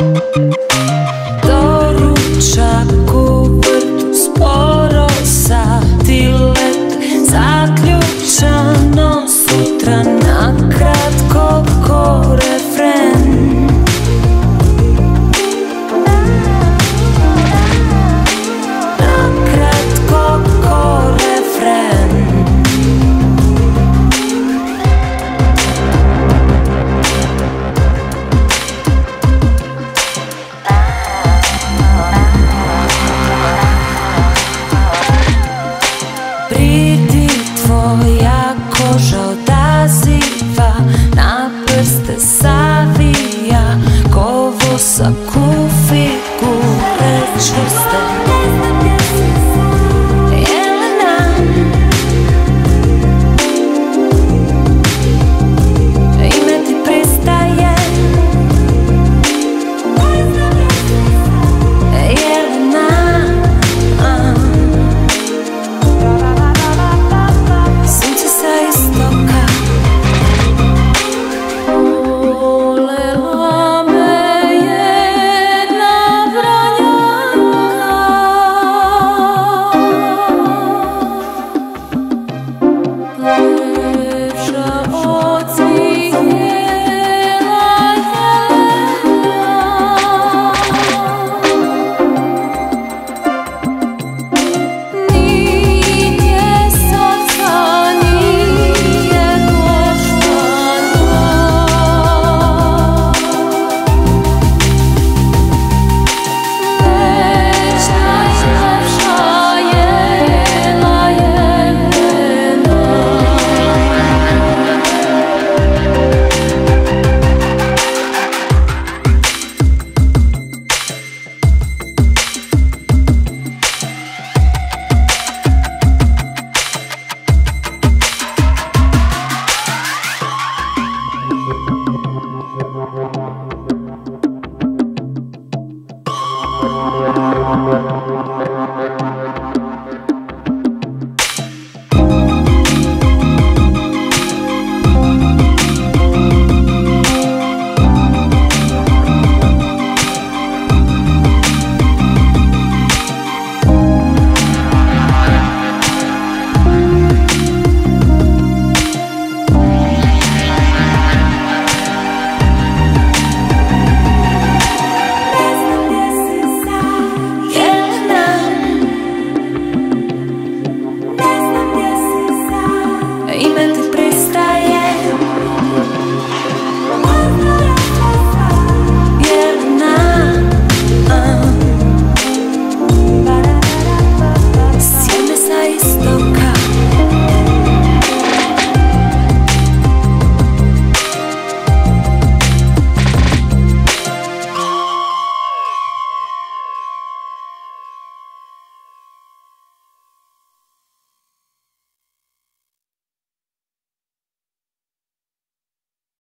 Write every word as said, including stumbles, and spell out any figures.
Doručak u vrtu, sporo sati lete, zaključano sutra, nakratko ko refren. Nakratko ko refren. Pridi tvoja koža odaziva, na prste savija, kovo sa kufigure čvrste. Jelena, ime ti pristaje. Jelena, sunce sa istoka. Volela me jedna Vranjanka, lepša od svih jela Helena. Nigdje srca nije koštano, već najlepša jela Jelena.